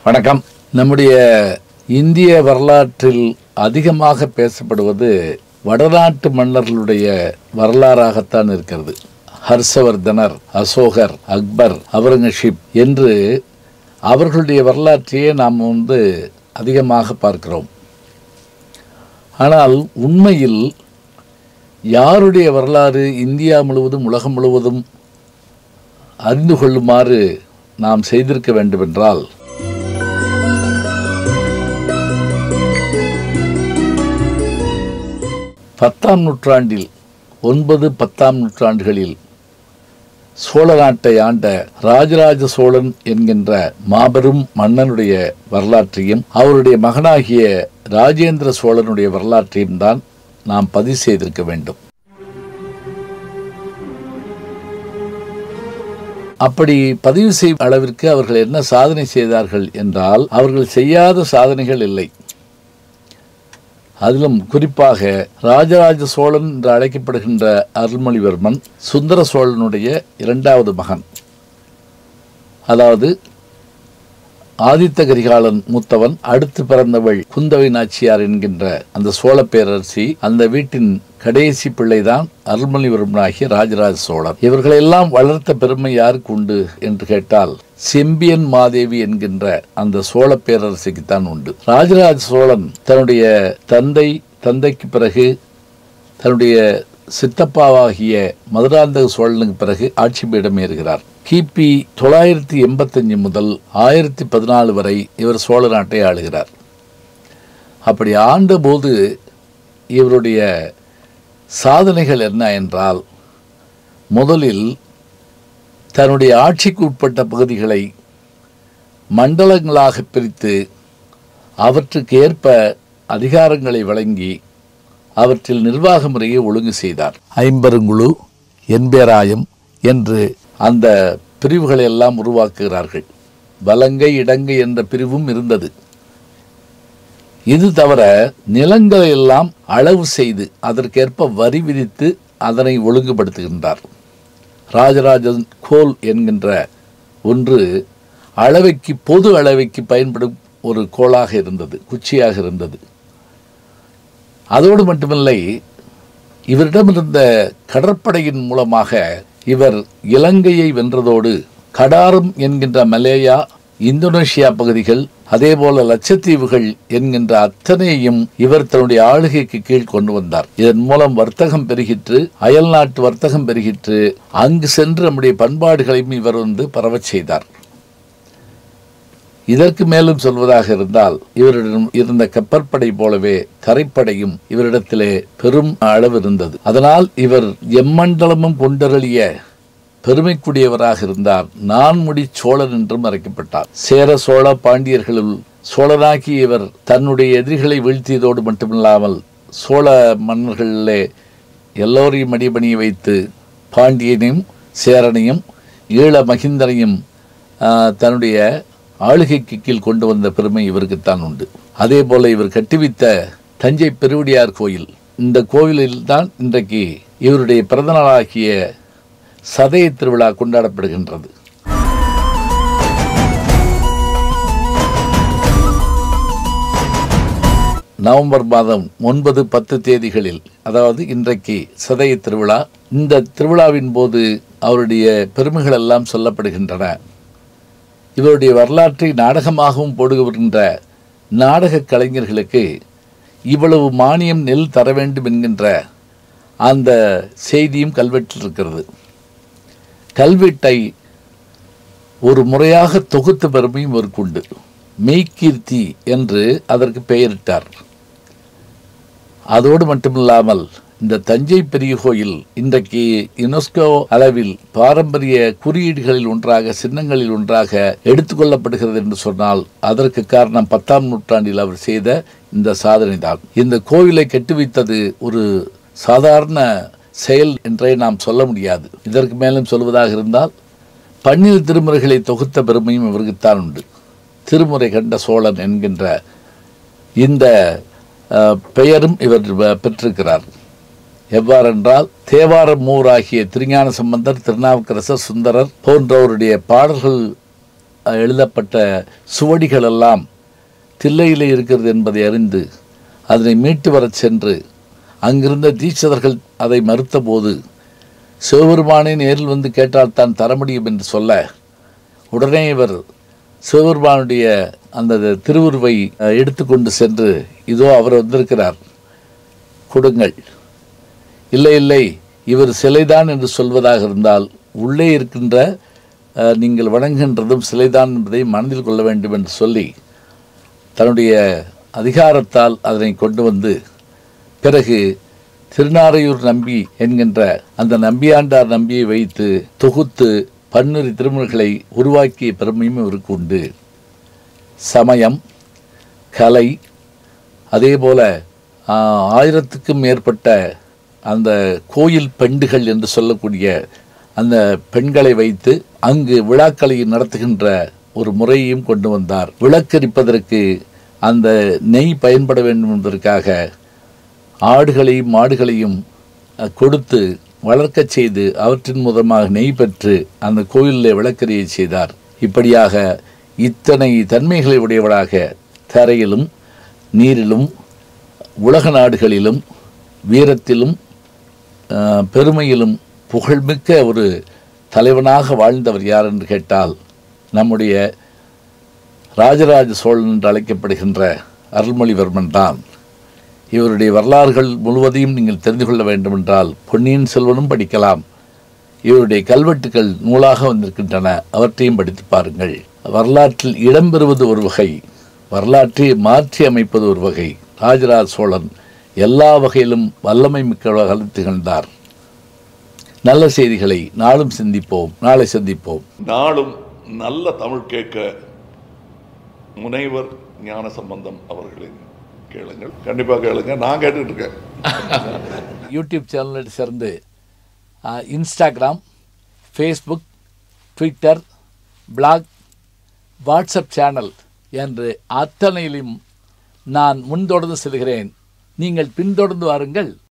வணக்கம். நம்முடைய இந்திய வரலாற்றில் அதிகமாக பேசப்படுவது வடநாட்டு மன்னர்களுடைய வரலாறாகத்தான் இருக்கிறது. ஹர்ஷவர்தனர், அசோகர், அக்பர், அவுரங்கசீப் என்று அவர்களுடைய வரலாற்றையே நாம் அதிகமாக பார்க்கிறோம். ஆனால் உண்மையில் யாருடைய வரலாறு இந்தியா முழுவதும் உலகம் முழுவதும் அறிந்து கொள்ளுமாறு நாம் செய்திருக்க வேண்டுமென்றால், 10ஆம் நூற்றாண்டில் 9-10ஆம் நூற்றாண்டுகளில் சோழ நாட்டை ஆண்ட ராஜராஜ சோழன் என்கின்ற மாபெரும் மன்னனுடைய வரலாற்றையும் அவருடைய மகனாகிய ராஜேந்திர சோழனுடைய வரலாற்றையும் தான் நாம் பதிவு செய்திருக்க வேண்டும். அப்படி பதிவு செய்யும் அளவிற்கு அவர்கள் என்ன சாதனை செய்தார்கள் என்றால், அவர்கள் செய்யாத சாதனைகள் இல்லை. அதிலும் குறிப்பாக ராஜராஜ சோழன் என்று அழைக்கப்படுகின்ற அருள்மொழிவர்மன் சுந்தர சோழனுடைய 2வது மகன். அதாவது ஆதித்த கரிகாலன் மூத்தவன், அடுத்து பிறந்தவள் குந்தவை நாச்சியார் என்கின்ற அந்த சோழ பேரரசி. அந்த வீட்டின் கடைசி பிள்ளைதான் அருள்மொழிவர்மனாகிய ராஜராஜ சோழன். இவர்களெல்லாம் வளர்த்த பெருமை யாருக்கு உண்டு என்று கேட்டால், செம்பியன் மாதேவி என்கின்ற அந்த சோழ பேரரசிக்குத்தான் உண்டு. ராஜராஜ சோழன் தன்னுடைய தந்தைக்கு பிறகு தன்னுடைய சித்தப்பாவாகிய மதுராந்தக சோழனுக்கு பிறகு ஆட்சி பீடம் ஏறுகிறார். கிபி 985 முதல் 1014 வரை இவர் சோழ நாட்டை ஆளுகிறார். அப்படி ஆண்டபோது இவருடைய சாதனைகள் என்ன என்றால், முதலில் தன்னுடைய ஆட்சிக்கு உட்பட்ட பகுதிகளை மண்டலங்களாக பிரித்து அவற்றுக்கு ஏற்ப அதிகாரங்களை வழங்கி அவற்றில் நிர்வாக முறையை ஒழுங்கு செய்தார். 50 என்பேராயம் என்று அந்த பிரிவுகளை எல்லாம் உருவாக்குகிறார்கள். வலங்கை இடங்கை என்ற பிரிவும் இருந்தது. இது தவிர நிலங்களை எல்லாம் அளவு செய்து அதற்கேற்ப வரி விதித்து அதனை ஒழுங்குபடுத்துகின்றார். ராஜராஜன் கோல் என்கின்ற ஒன்று அளவைக்கு, பொது அளவைக்கு பயன்படும் ஒரு கோலாக இருந்தது, குச்சியாக இருந்தது. அதோடு மட்டுமில்லை, இவரிடமிருந்த கடற்படையின் மூலமாக இவர் இலங்கையை வென்றதோடு கடாரம் என்கின்ற மலேயா, இந்தோனேஷியா பகுதிகள், அதேபோல லட்சத்தீவுகள் என்கின்ற அத்தனையும் இவர் தன்னுடைய ஆளுகைக்கு கீழ் கொண்டு வந்தார். இதன் மூலம் வர்த்தகம் பெருகிற்று, அயல் நாட்டு வர்த்தகம் பெருகிற்று. அங்கு சென்று நம்முடைய பண்பாடுகளையும் இவர் பரவச் செய்தார். இதற்கு மேலும் சொல்வதாக இருந்தால், இவரிடம் இருந்த கப்பற்படை போலவே தரைப்படையும் இவரிடத்திலே பெரும் அளவு இருந்தது. அதனால் இவர் எம்மண்டலமும் கொண்டருளிய பெருமைக்குரியவராக இருந்தார். நான்முடி சோழன் என்றும் அழைக்கப்பட்டார். சேர சோழ பாண்டியர்களுள் சோழனாகி இவர் தன்னுடைய எதிரிகளை வீழ்த்தியதோடு மட்டுமில்லாமல் சோழ மன்னர்களிலே எல்லோரையும் அடிபணிய வைத்து பாண்டியனையும் சேரனையும் ஈழ மகிந்தனையும் தன்னுடைய ஆளுகைக்கு கீழ் கொண்டு வந்த பெருமை இவருக்குத்தான் உண்டு. அதே போல இவர் கட்டுவித்த தஞ்சை பெருவுடையார் கோயில், இந்த கோவிலில் தான் இன்றைக்கு இவருடைய பிறந்தநாளாகிய சதய திருவிழா கொண்டாடப்படுகின்றது. நவம்பர் மாதம் 9-10 தேதிகளில், அதாவது இன்றைக்கு சதய திருவிழா. இந்த திருவிழாவின் போது அவருடைய பெருமைகள் எல்லாம் சொல்லப்படுகின்றன. இவருடைய வரலாற்றை நாடகமாகவும் போடுகின்ற நாடக கலைஞர்களுக்கு இவ்வளவு மானியம் நெல் தர வேண்டும் என்கின்ற அந்த செய்தியும் கல்வெட்டில் இருக்கிறது. கல்வெட்டை ஒரு முறையாக தொகுத்த பெருமையும் இவருக்குண்டு. மெய்கீர்த்தி என்று அதற்கு பெயரிட்டார். அதோடு மட்டுமில்லாமல் இந்த தஞ்சை பெரிய கோயில் இன்றைக்கு யுனெஸ்கோ அளவில் பாரம்பரிய குறியீடுகளில் ஒன்றாக, சின்னங்களில் ஒன்றாக எடுத்துக்கொள்ளப்படுகிறது என்று சொன்னால் அதற்கு காரணம் 10ஆம் நூற்றாண்டில் அவர் செய்த இந்த சாதனை தான். இந்த கோவிலை கட்டுவித்தது ஒரு சாதாரண செயல் என்றே நாம் சொல்ல முடியாது. இதற்கு மேலும் சொல்வதாக இருந்தால், 12 திருமுறைகளை தொகுத்த பெருமையும் இவருக்குத்தான் உண்டு. திருமுறை கண்ட சோழன் என்கின்ற இந்த பெயரும் இவர் பெற்றிருக்கிறார். எவ்வாறென்றால், தேவார மூராகிய திருஞான சம்பந்தர், திருநாவுக்கரசர், சுந்தரர் போன்றவருடைய பாடல்கள் எழுதப்பட்ட சுவடிகள் எல்லாம் தில்லையிலே இருக்கிறது என்பதை அறிந்து அதனை மீட்டு வரச் சென்று அங்கிருந்த தீட்சிதர்கள் அதை மறுத்தபோது சிவபெருமானை நேரில் வந்து கேட்டால் தான் தர முடியும் என்று சொல்ல உடனே இவர் சிவபெருமானுடைய அந்த திருவுருவை எடுத்துக்கொண்டு சென்று இதோ அவர் வந்திருக்கிறார், கொடுங்கள். இல்லை இல்லை, இவர் சிலைதான் என்று சொல்வதாக இருந்தால் உள்ளே இருக்கின்ற நீங்கள் வணங்குகின்றதும் சிலைதான் என்பதை மனதில் கொள்ள வேண்டும் என்று சொல்லி தன்னுடைய அதிகாரத்தால் அதனை கொண்டு வந்து பிறகு திருநாரையூர் நம்பி என்கின்ற அந்த நம்பியாண்டார் நம்பியை வைத்து தொகுத்து பன்னிரு திருமுறைகளை உருவாக்கிய பெருமையும் இவருக்கு உண்டு. சமயம், கலை, அதேபோல 1000க்கும் மேற்பட்ட அந்த கோயில் பெண்டுகள் என்று சொல்லக்கூடிய அந்த பெண்களை வைத்து அங்கு விழாக்களை நடத்துகின்ற ஒரு முறையையும் கொண்டு வந்தார். விளக்கரிப்பதற்கு அந்த நெய் பயன்பட வேண்டும் என்பதற்காக ஆடுகளையும் மாடுகளையும் கொடுத்து வளர்க்கச் செய்து அவற்றின் மூலமாக நெய் பெற்று அந்த கோயிலில் விளக்கரியை செய்தார். இப்படியாக இத்தனை தன்மைகளை உடையவராக தரையிலும் நீரிலும் உலக நாடுகளிலும் வீரத்திலும் பெருமையிலும் புகழ்மிக்க ஒரு தலைவனாக வாழ்ந்தவர் யார் என்று கேட்டால் நம்முடைய ராஜராஜ சோழன் என்று அழைக்கப்படுகின்ற அருள்மொழிவர்மன் தான். இவருடைய வரலாறுகள் முழுவதையும் நீங்கள் தெரிந்து கொள்ள வேண்டுமென்றால் பொன்னியின் செல்வனும் படிக்கலாம். இவருடைய கல்வெட்டுக்கள் நூலாக வந்திருக்கின்றன, அவற்றையும் படித்து பாருங்கள். வரலாற்றில் இடம்பெறுவது ஒரு வகை, வரலாற்றை மாற்றி அமைப்பது ஒரு வகை. ராஜராஜ சோழன் எல்லா வகையிலும் வல்லமை மிக்க திகழ்ந்தார். நல்ல செய்திகளை நாளும் சிந்திப்போம், நாளை சந்திப்போம். நாளும் நல்ல தமிழ் கேட்க முனைவர் ஞானசம்பந்தம் அவர்களின் கேளுங்கள், கண்டிப்பாக கேளுங்க. நான் கேட்டுட்டு இருக்கேன். யூடியூப் சேனலில் சேர்ந்து Instagram, Facebook, Twitter, blog, WhatsApp channel என்று அத்தனையிலும் நான் முன்தொடர்ந்து செல்கிறேன். நீங்கள் பின்தொடர்ந்து வாருங்கள்.